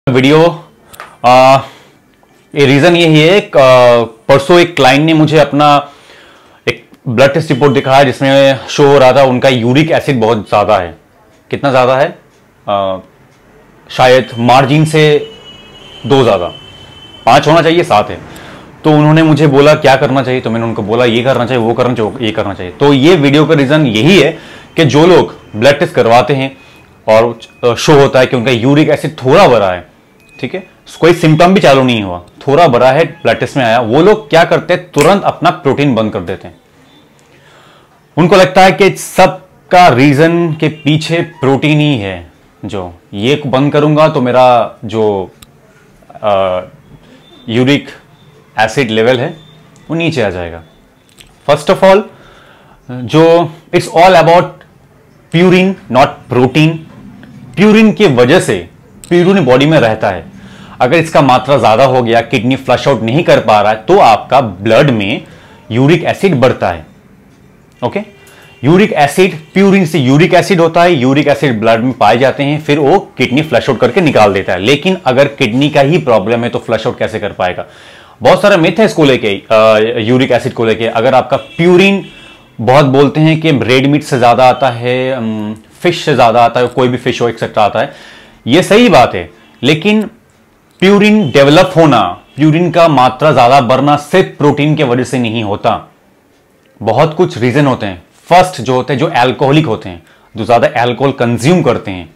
Video ये reason यही है। परसों एक क्लाइंट ने मुझे अपना एक ब्लड टेस्ट रिपोर्ट दिखाया जिसमें शो हो रहा था उनका यूरिक एसिड बहुत ज़्यादा है। कितना ज़्यादा है? शायद मार्जिन से 2 ज़्यादा, 5 होना चाहिए, 7 है। तो उन्होंने मुझे बोला क्या करना चाहिए, तो मैंने उनको बोला ये करना चाहिए, वो करना चाहिए, ये करना चाहिए। तो ये वीडियो का रीज़न यही है कि जो लोग ब्लड टेस्ट करवाते हैं और शो होता है कि उनका यूरिक एसिड थोड़ा बढ़ा है, ठीक है, कोई सिम्टम भी चालू नहीं हुआ, थोड़ा बड़ा है, ब्लड टेस्ट में आया, वो लोग क्या करते हैं, तुरंत अपना प्रोटीन बंद कर देते हैं। उनको लगता है कि सबका रीजन के पीछे प्रोटीन ही है। जो ये बंद करूंगा तो मेरा जो यूरिक एसिड लेवल है वो नीचे आ जाएगा। फर्स्ट ऑफ ऑल, जो it's all about purine not protein. Purine की वजह से प्यूरिन बॉडी में रहता है। अगर इसका मात्रा ज्यादा हो गया, किडनी फ्लश आउट नहीं कर पा रहा है, तो आपका ब्लड में यूरिक एसिड बढ़ता है। ओके, यूरिक एसिड, प्यूरिन से यूरिक एसिड होता है, यूरिक एसिड ब्लड में पाए जाते हैं, फिर वो किडनी फ्लश आउट करके निकाल देता है। लेकिन अगर किडनी का ही प्रॉब्लम है तो फ्लश आउट कैसे कर पाएगा? बहुत सारा मिथ है इसको लेके, यूरिक एसिड को लेके। अगर आपका प्यूरिन, बहुत बोलते हैं कि रेड मीट से ज्यादा आता है, फिश से ज्यादा आता है, कोई भी फिश हो एक्सेट्रा आता है, ये सही बात है। लेकिन प्यूरिन डेवलप होना, प्यूरिन का मात्रा ज्यादा बढ़ना सिर्फ प्रोटीन की वजह से नहीं होता। बहुत कुछ रीजन होते हैं। फर्स्ट जो होते हैं, जो अल्कोहलिक होते हैं, जो ज्यादा अल्कोहल कंज्यूम करते हैं,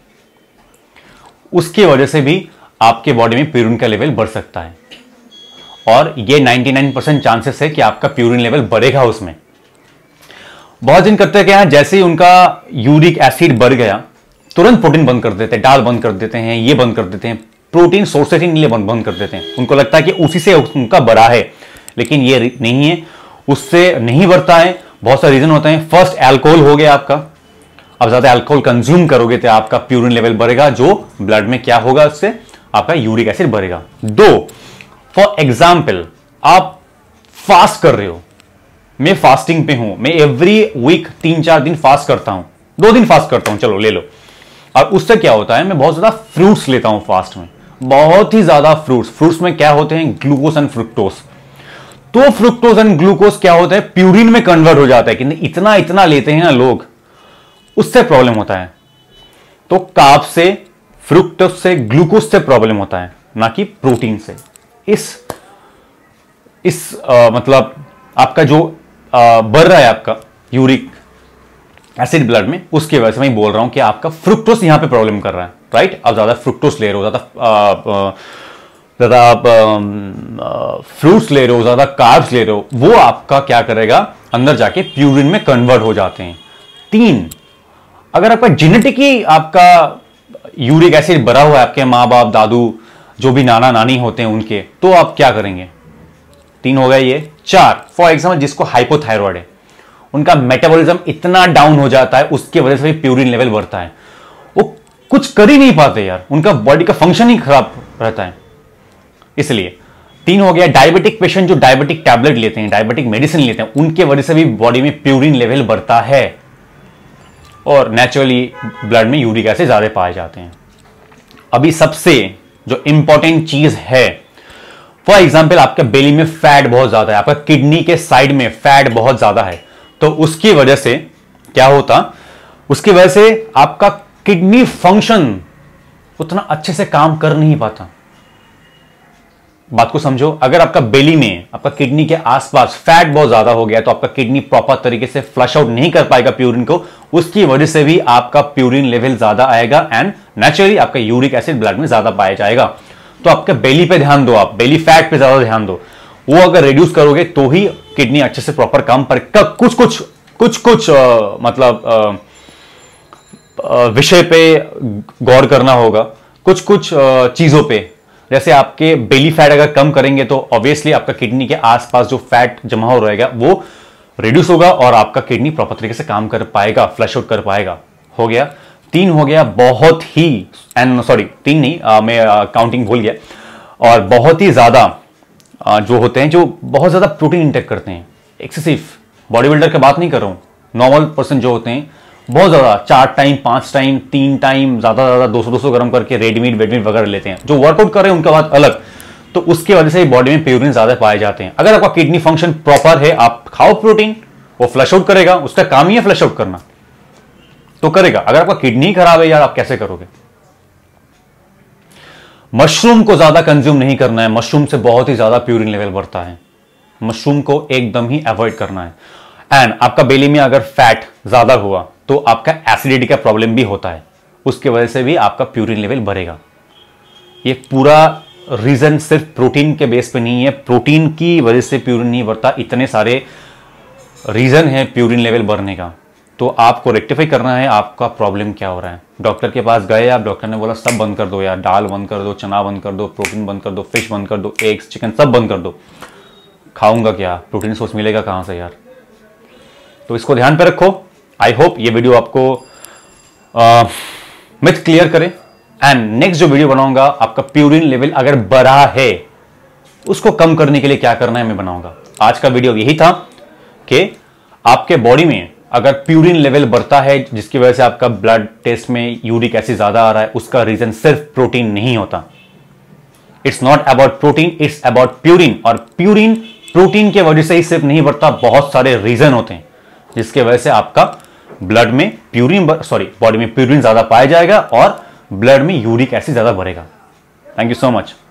उसकी वजह से भी आपके बॉडी में प्यूरिन का लेवल बढ़ सकता है। और ये 99% चांसेस है कि आपका प्यूरिन लेवल बढ़ेगा उसमें। बहुत दिन करते हैं क्या, जैसे ही उनका यूरिक एसिड बढ़ गया, तुरंत प्रोटीन बंद कर देते हैं, दाल बंद कर देते हैं, ये बंद कर देते हैं, प्रोटीन सोर्सेज ही लिए बंद कर देते हैं। उनको लगता है कि उसी से उनका बढ़ा है, लेकिन ये नहीं है, उससे नहीं बढ़ता है। बहुत सारे रीजन होते हैं। फर्स्ट, अल्कोहल हो गया आपका। अब ज्यादा अल्कोहल कंज्यूम करोगे तो आपका प्यूरिन लेवल बढ़ेगा, जो ब्लड में क्या होगा, उससे आपका यूरिक एसिड बढ़ेगा। 2, फॉर एग्जाम्पल, आप फास्ट कर रहे हो, मैं फास्टिंग पे हूं, मैं एवरी वीक 3-4 दिन फास्ट करता हूं, 2 दिन फास्ट करता हूं, चलो ले लो। और उससे क्या होता है, मैं बहुत ज्यादा फ्रूट्स लेता हूं फास्ट में, बहुत ही ज्यादा फ्रूट्स में क्या होते हैं, ग्लूकोज एंड फ्रुक्टोज। तो फ्रुक्टोज एंड ग्लूकोज क्या होता है, प्यूरिन में कन्वर्ट हो जाता है। कि इतना इतना लेते हैं ना लोग, उससे प्रॉब्लम होता है। तो कार्ब से, फ्रुक्टोज से, ग्लूकोज से प्रॉब्लम होता है, ना कि प्रोटीन से। मतलब आपका जो बढ़ रहा है आपका यूरिक एसिड ब्लड में, उसकी वजह से मैं बोल रहा हूं कि आपका फ्रुक्टोस यहां पे प्रॉब्लम कर रहा है, राइट। अब ज्यादा फ्रुक्टोस ले रहे हो, ज्यादा आप फ्रूट्स ले रहे हो, ज्यादा कार्ब्स ले रहे हो, वो आपका क्या करेगा, अंदर जाके प्यूरिन में कन्वर्ट हो जाते हैं। 3, अगर आपका जेनेटिकली आपका यूरिक एसिड बढ़ा हुआ है, आपके माँ बाप, दादू, जो भी नाना नानी होते हैं उनके, तो आप क्या करेंगे? 3 हो गए ये। 4, फॉर एग्जाम्पल, जिसको हाइपोथायरॉयड है, उनका मेटाबॉलिज्म इतना डाउन हो जाता है, उसकी वजह से भी प्यूरिन लेवल बढ़ता है, वो कुछ कर ही नहीं पाते यार, उनका बॉडी का फंक्शन ही खराब रहता है, इसलिए। 3 हो गया। डायबिटिक पेशेंट जो डायबिटिक टैबलेट लेते हैं, डायबिटिक मेडिसिन लेते हैं, उनके वजह से भी बॉडी में प्यूरिन लेवल बढ़ता है और नेचुरली ब्लड में यूरिक एसिड ज्यादा पाए जाते हैं। अभी सबसे जो इंपॉर्टेंट चीज है, फॉर एग्जाम्पल, आपके बेली में फैट बहुत ज्यादा है, आपका किडनी के साइड में फैट बहुत ज्यादा है, तो उसकी वजह से क्या होता, उसकी वजह से आपका किडनी फंक्शन उतना अच्छे से काम कर नहीं पाता। बात को समझो, अगर आपका बेली में, आपका किडनी के आसपास फैट बहुत ज्यादा हो गया, तो आपका किडनी प्रॉपर तरीके से फ्लश आउट नहीं कर पाएगा प्यूरिन को, उसकी वजह से भी आपका प्यूरिन लेवल ज्यादा आएगा एंड नेचुरली आपका यूरिक एसिड ब्लड में ज्यादा पाया जाएगा। तो आपके बेली पे ध्यान दो, आप बेली फैट पे ज्यादा ध्यान दो, वो अगर रिड्यूस करोगे तो ही किडनी अच्छे से प्रॉपर काम करेगा। कुछ मतलब विषय पे गौर करना होगा, कुछ चीजों पे। जैसे आपके बेली फैट अगर कम करेंगे तो ऑब्वियसली आपका किडनी के आसपास जो फैट जमा हो रहेगा वो रिड्यूस होगा और आपका किडनी प्रॉपर तरीके से काम कर पाएगा, फ्लश आउट कर पाएगा। हो गया। 3 हो गया, बहुत ही, एंड सॉरी 3 नहीं, मैं काउंटिंग भूल गया। और बहुत ही ज्यादा जो होते हैं, जो बहुत ज्यादा प्रोटीन इंटेक करते हैं, एक्सेसिव, बॉडी बिल्डर की बात नहीं कर रहा हूं, नॉर्मल पर्सन जो होते हैं बहुत ज्यादा 4 टाइम 5 टाइम 3 टाइम ज्यादा 200 गर्म करके रेडमीट वेडमीट वगैरह लेते हैं, जो वर्कआउट कर रहे हैं उनका बात अलग, तो उसकी वजह से बॉडी में प्यूरिन ज्यादा पाए जाते हैं। अगर आपका किडनी फंक्शन प्रॉपर है, आप खाओ प्रोटीन, वो फ्लश आउट करेगा, उसका काम ही है फ्लश आउट करना, तो करेगा। अगर आपका किडनी खराब है यार, आप कैसे करोगे? मशरूम को ज्यादा कंज्यूम नहीं करना है, मशरूम से बहुत ही ज्यादा प्यूरिन लेवल बढ़ता है, मशरूम को एकदम ही अवॉइड करना है। एंड आपका बेली में अगर फैट ज्यादा हुआ तो आपका एसिडिटी का प्रॉब्लम भी होता है, उसकी वजह से भी आपका प्यूरिन लेवल बढ़ेगा। ये पूरा रीजन सिर्फ प्रोटीन के बेस पे नहीं है, प्रोटीन की वजह से प्यूरिन नहीं बढ़ता, इतने सारे रीजन है प्यूरिन लेवल बढ़ने का। तो आपको रेक्टिफाई करना है आपका प्रॉब्लम क्या हो रहा है। डॉक्टर के पास गए आप, डॉक्टर ने बोला सब बंद कर दो यार, दाल बंद कर दो, चना बंद कर दो, प्रोटीन बंद कर दो, फिश बंद कर दो, एग्स चिकन सब बंद कर दो। खाऊंगा क्या? प्रोटीन सोर्स मिलेगा कहां से यार? तो इसको ध्यान पे रखो। आई होप ये वीडियो आपको मिथ क्लियर करे। एंड नेक्स्ट जो वीडियो बनाऊंगा, आपका प्यूरिन लेवल अगर बढ़ा है उसको कम करने के लिए क्या करना है मैं बनाऊंगा। आज का वीडियो यही था कि आपके बॉडी में अगर प्यूरिन लेवल बढ़ता है जिसकी वजह से आपका ब्लड टेस्ट में यूरिक एसिड ज्यादा आ रहा है, उसका रीजन सिर्फ प्रोटीन नहीं होता। It's not about protein, it's about purine. और प्यूरिन प्रोटीन के वजह से ही सिर्फ नहीं बढ़ता, बहुत सारे रीजन होते हैं जिसके वजह से आपका ब्लड में प्यूरिन बॉडी में प्यूरिन ज्यादा पाया जाएगा और ब्लड में यूरिक एसिड ज्यादा बढ़ेगा। Thank you so much.